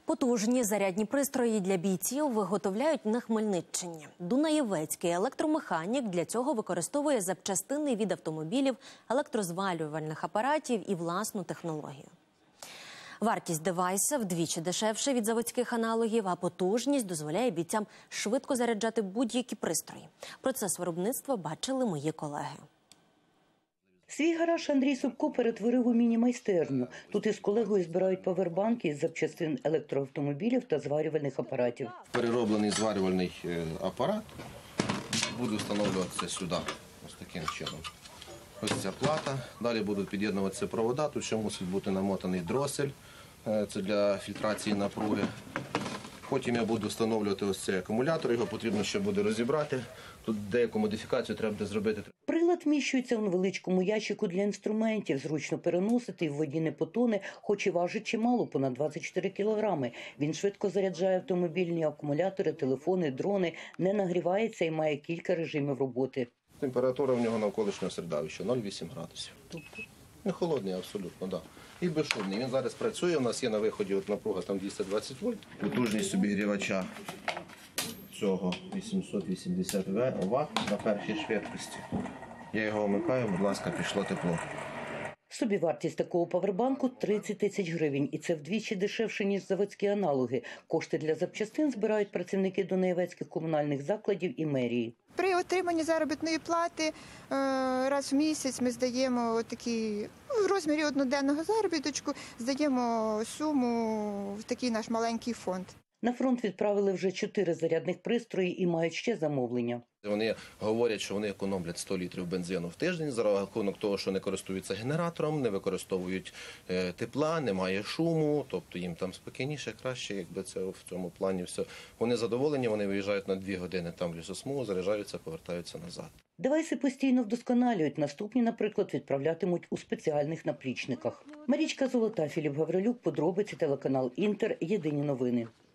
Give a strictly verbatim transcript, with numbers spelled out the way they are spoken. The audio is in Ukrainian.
Потужні зарядні пристрої для бійців виготовляють на Хмельниччині. Дунаєвецький електромеханік для цього використовує запчастини від автомобілів, електрозварювальних апаратів і власну технологію. Вартість девайса вдвічі дешевше від заводських аналогів, а потужність дозволяє бійцям швидко заряджати будь-які пристрої. Процес виробництва бачили мої колеги. Свій гараж Андрій Собко перетворив у міні-майстерню. Тут із колегою збирають павербанки із запчастин електроавтомобілів та зварювальних апаратів. Перероблений зварювальний апарат буде встановлюватися сюди, ось таким чином. Ось ця плата, далі будуть під'єднуватися провода, тут ще мусить бути намотаний дросель, це для фільтрації напруги. Потім я буду встановлювати ось цей акумулятор, його потрібно ще буде розібрати. Тут деяку модифікацію треба буде зробити. Прилад вміщується у невеличкому ящику для інструментів, зручно переносити і в воді не потоне, хоч і важить чимало, понад двадцять чотири кілограми. Він швидко заряджає автомобільні акумулятори, телефони, дрони, не нагрівається і має кілька режимів роботи. Температура в нього навколишнього середовища нуль цілих вісім десятих градусів. Тобто не холодний абсолютно, да. І безшумний. Він зараз працює, у нас є на виході от напруга там двісті двадцять вольт. Потужність обігрівача цього вісімсот вісімдесят ватт на першій швидкості. Я його вмикаю, будь ласка, пішло тепло. Собівартість такого павербанку – тридцять тисяч гривень. І це вдвічі дешевше, ніж заводські аналоги. Кошти для запчастин збирають працівники дунаєвецьких комунальних закладів і мерії. При отриманні заробітної плати раз в місяць ми здаємо такі, в розмірі одноденного заробіточку, здаємо суму в такий наш маленький фонд. На фронт відправили вже чотири зарядних пристрої і мають ще замовлення. Вони говорять, що вони економлять сто літрів бензину в тиждень за рахунок того, що не користуються генератором, не використовують тепла, немає шуму, тобто їм там спокійніше, краще, якби це в цьому плані все. Вони задоволені, вони виїжджають на дві години там в лісосмугу, заряджаються, повертаються назад. Девайси постійно вдосконалюють. Наступні, наприклад, відправлятимуть у спеціальних наплічниках. Марічка Золота, Філіп Гаврилюк, подробиці, телеканал Інтер, єдині новини.